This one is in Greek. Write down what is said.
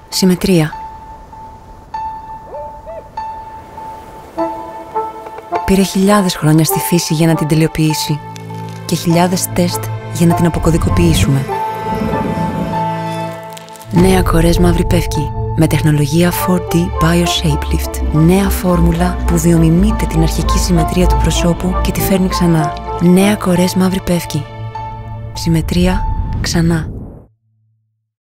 Συμμετρία. Πήρε χιλιάδες χρόνια στη φύση για να την τελειοποιήσει και χιλιάδες τεστ για να την αποκωδικοποιήσουμε. Νέα Κορές Μαύρη Πεύκη με τεχνολογία 4D BioShapelift. Νέα φόρμουλα που διομιμείται την αρχική συμμετρία του προσώπου και τη φέρνει ξανά. Νέα Κορές Μαύρη Πεύκη. Συμμετρία ξανά.